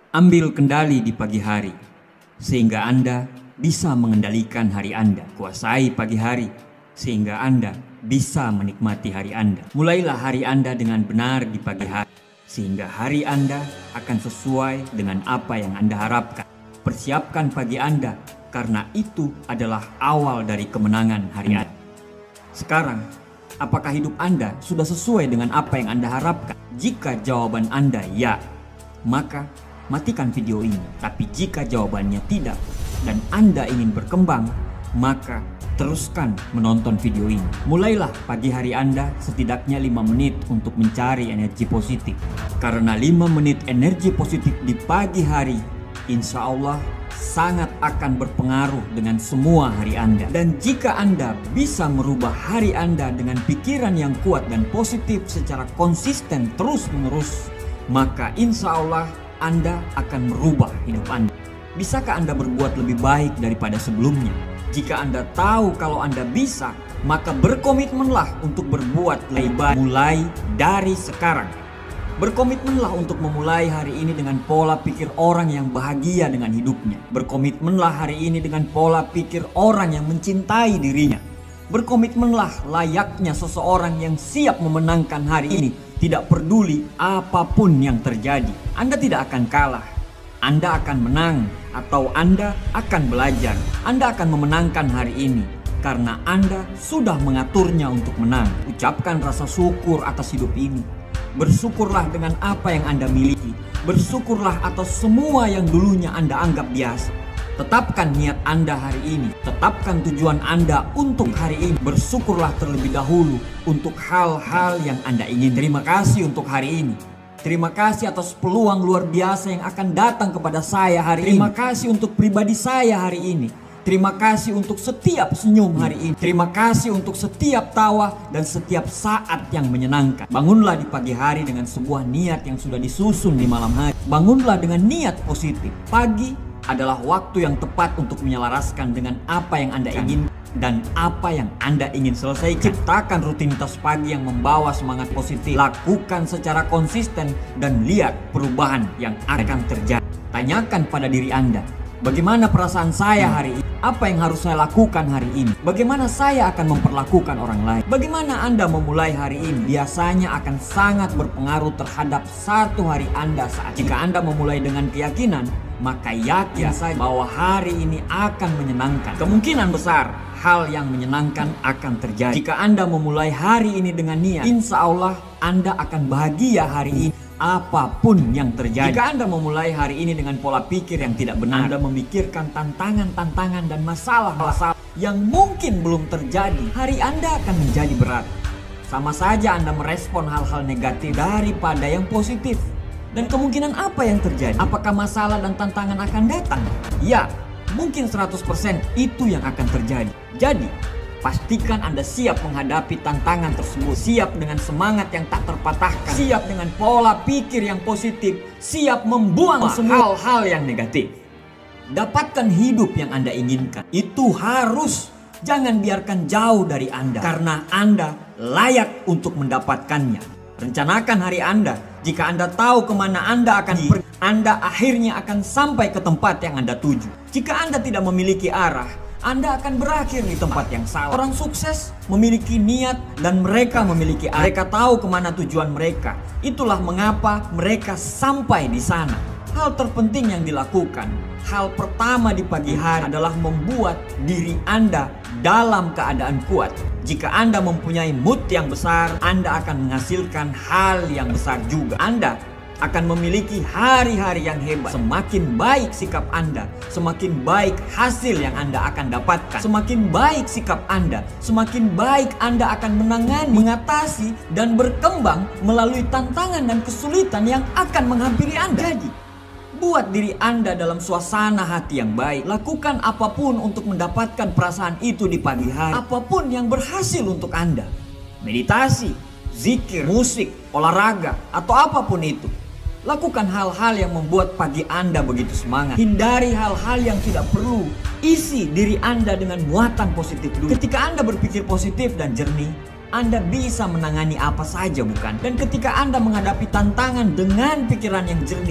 Ambil kendali di pagi hari, sehingga Anda bisa mengendalikan hari Anda. Kuasai pagi hari, sehingga Anda bisa menikmati hari Anda. Mulailah hari Anda dengan benar di pagi hari, sehingga hari Anda akan sesuai dengan apa yang Anda harapkan. Persiapkan pagi Anda, karena itu adalah awal dari kemenangan hari Anda. Sekarang, apakah hidup Anda sudah sesuai dengan apa yang Anda harapkan? Jika jawaban Anda ya, maka matikan video ini. Tapi jika jawabannya tidak dan Anda ingin berkembang, maka teruskan menonton video ini. Mulailah pagi hari Anda setidaknya 5 menit untuk mencari energi positif. Karena 5 menit energi positif di pagi hari, insya Allah sangat akan berpengaruh dengan semua hari Anda. Dan jika Anda bisa merubah hari Anda dengan pikiran yang kuat dan positif secara konsisten terus-menerus, maka insya Allah Anda akan merubah hidup Anda. Bisakah Anda berbuat lebih baik daripada sebelumnya? Jika Anda tahu kalau Anda bisa, maka berkomitmenlah untuk berbuat lebih baik mulai dari sekarang. Berkomitmenlah untuk memulai hari ini dengan pola pikir orang yang bahagia dengan hidupnya. Berkomitmenlah hari ini dengan pola pikir orang yang mencintai dirinya. Berkomitmenlah layaknya seseorang yang siap memenangkan hari ini. Tidak peduli apapun yang terjadi. Anda tidak akan kalah. Anda akan menang atau Anda akan belajar. Anda akan memenangkan hari ini karena Anda sudah mengaturnya untuk menang. Ucapkan rasa syukur atas hidup ini. Bersyukurlah dengan apa yang Anda miliki. Bersyukurlah atas semua yang dulunya Anda anggap biasa. Tetapkan niat Anda hari ini. Tetapkan tujuan Anda untuk hari ini. Bersyukurlah terlebih dahulu untuk hal-hal yang Anda ingin. Terima kasih untuk hari ini. Terima kasih atas peluang luar biasa yang akan datang kepada saya hari ini. Terima kasih untuk pribadi saya hari ini. Terima kasih untuk setiap senyum hari ini. Terima kasih untuk setiap tawa dan setiap saat yang menyenangkan. Bangunlah di pagi hari dengan sebuah niat yang sudah disusun di malam hari. Bangunlah dengan niat positif. Pagi adalah waktu yang tepat untuk menyelaraskan dengan apa yang Anda ingin dan apa yang Anda ingin selesaikan. Ciptakan rutinitas pagi yang membawa semangat positif. Lakukan secara konsisten dan lihat perubahan yang akan terjadi. Tanyakan pada diri Anda, bagaimana perasaan saya hari ini? Apa yang harus saya lakukan hari ini? Bagaimana saya akan memperlakukan orang lain? Bagaimana Anda memulai hari ini? Biasanya akan sangat berpengaruh terhadap satu hari Anda saat. Jika Anda memulai dengan keyakinan, maka yakin saja bahwa hari ini akan menyenangkan. Kemungkinan besar hal yang menyenangkan akan terjadi. Jika Anda memulai hari ini dengan niat, insya Allah Anda akan bahagia hari ini. Apapun yang terjadi. Jika Anda memulai hari ini dengan pola pikir yang tidak benar, Anda memikirkan tantangan-tantangan dan masalah-masalah yang mungkin belum terjadi, hari Anda akan menjadi berat. Sama saja Anda merespon hal-hal negatif daripada yang positif. Dan kemungkinan apa yang terjadi? Apakah masalah dan tantangan akan datang? Ya, mungkin 100% itu yang akan terjadi. Jadi, pastikan Anda siap menghadapi tantangan tersebut. Siap dengan semangat yang tak terpatahkan. Siap dengan pola pikir yang positif. Siap membuang semua hal-hal yang negatif. Dapatkan hidup yang Anda inginkan. Itu harus. Jangan biarkan jauh dari Anda. Karena Anda layak untuk mendapatkannya. Rencanakan hari Anda. Jika Anda tahu kemana Anda akan pergi, Anda akhirnya akan sampai ke tempat yang Anda tuju. Jika Anda tidak memiliki arah, Anda akan berakhir di tempat yang salah. Orang sukses memiliki niat dan mereka memiliki arah. Mereka tahu kemana tujuan mereka. Itulah mengapa mereka sampai di sana. Hal terpenting yang dilakukan, hal pertama di pagi hari adalah membuat diri Anda dalam keadaan kuat. Jika Anda mempunyai mood yang besar, Anda akan menghasilkan hal yang besar juga. Anda akan memiliki hari-hari yang hebat. Semakin baik sikap Anda, semakin baik hasil yang Anda akan dapatkan. Semakin baik sikap Anda, semakin baik Anda akan menangani, mengatasi, dan berkembang melalui tantangan dan kesulitan yang akan menghampiri Anda. Jadi, buat diri Anda dalam suasana hati yang baik. Lakukan apapun untuk mendapatkan perasaan itu di pagi hari. Apapun yang berhasil untuk Anda. Meditasi, zikir, musik, olahraga, atau apapun itu. Lakukan hal-hal yang membuat pagi Anda begitu semangat. Hindari hal-hal yang tidak perlu. Isi diri Anda dengan muatan positif dulu. Ketika Anda berpikir positif dan jernih, Anda bisa menangani apa saja, bukan? Dan ketika Anda menghadapi tantangan dengan pikiran yang jernih,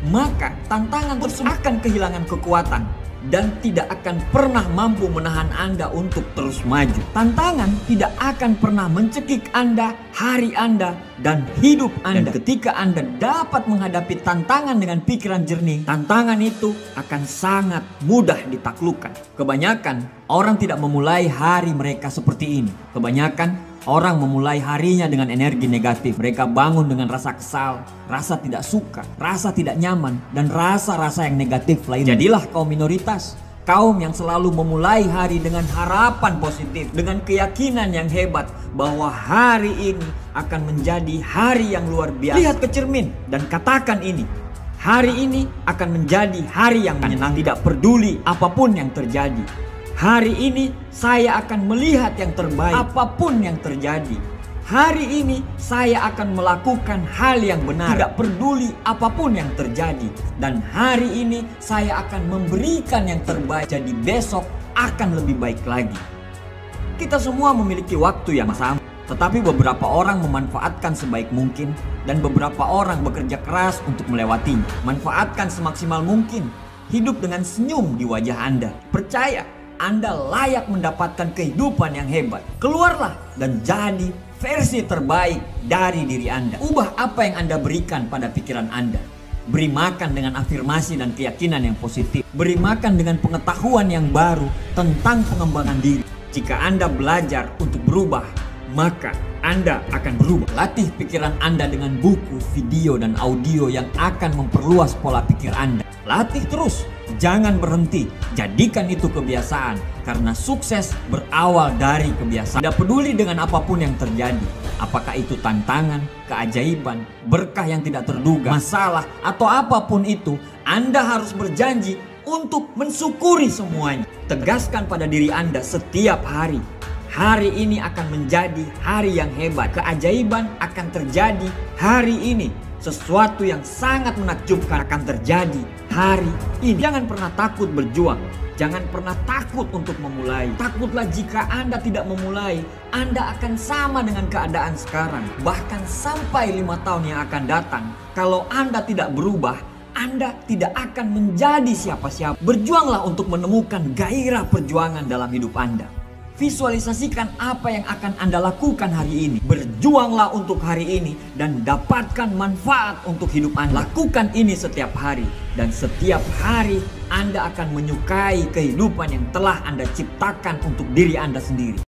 maka tantangan tersebut akan kehilangan kekuatan dan tidak akan pernah mampu menahan Anda untuk terus maju. Tantangan tidak akan pernah mencekik Anda, hari Anda, dan hidup Anda. Dan ketika Anda dapat menghadapi tantangan dengan pikiran jernih, tantangan itu akan sangat mudah ditaklukkan. Kebanyakan orang tidak memulai hari mereka seperti ini. Kebanyakan orang memulai harinya dengan energi negatif. Mereka bangun dengan rasa kesal, rasa tidak suka, rasa tidak nyaman, dan rasa-rasa yang negatif lainnya. Jadilah kaum minoritas, kaum yang selalu memulai hari dengan harapan positif, dengan keyakinan yang hebat bahwa hari ini akan menjadi hari yang luar biasa. Lihat ke cermin dan katakan ini. Hari ini akan menjadi hari yang menyenangkan. Tidak peduli apapun yang terjadi. Hari ini saya akan melihat yang terbaik apapun yang terjadi. Hari ini saya akan melakukan hal yang benar, tidak peduli apapun yang terjadi. Dan hari ini saya akan memberikan yang terbaik, jadi besok akan lebih baik lagi. Kita semua memiliki waktu yang sama, tetapi beberapa orang memanfaatkan sebaik mungkin dan beberapa orang bekerja keras untuk melewatinya. Manfaatkan semaksimal mungkin, hidup dengan senyum di wajah Anda. Percaya, Anda layak mendapatkan kehidupan yang hebat. Keluarlah dan jadi versi terbaik dari diri Anda. Ubah apa yang Anda berikan pada pikiran Anda. Beri makan dengan afirmasi dan keyakinan yang positif. Beri makan dengan pengetahuan yang baru tentang pengembangan diri. Jika Anda belajar untuk berubah, maka Anda akan berubah. Latih pikiran Anda dengan buku, video, dan audio yang akan memperluas pola pikir Anda. Latih terus, jangan berhenti. Jadikan itu kebiasaan, karena sukses berawal dari kebiasaan. Tidak peduli dengan apapun yang terjadi, apakah itu tantangan, keajaiban, berkah yang tidak terduga, masalah, atau apapun itu, Anda harus berjanji untuk mensyukuri semuanya. Tegaskan pada diri Anda setiap hari, hari ini akan menjadi hari yang hebat. Keajaiban akan terjadi hari ini. Sesuatu yang sangat menakjubkan akan terjadi hari ini. Jangan pernah takut berjuang. Jangan pernah takut untuk memulai. Takutlah jika Anda tidak memulai, Anda akan sama dengan keadaan sekarang. Bahkan sampai 5 tahun yang akan datang, kalau Anda tidak berubah, Anda tidak akan menjadi siapa-siapa. Berjuanglah untuk menemukan gairah perjuangan dalam hidup Anda. Visualisasikan apa yang akan Anda lakukan hari ini. Berjuanglah untuk hari ini dan dapatkan manfaat untuk hidup Anda. Lakukan ini setiap hari, dan setiap hari Anda akan menyukai kehidupan yang telah Anda ciptakan untuk diri Anda sendiri.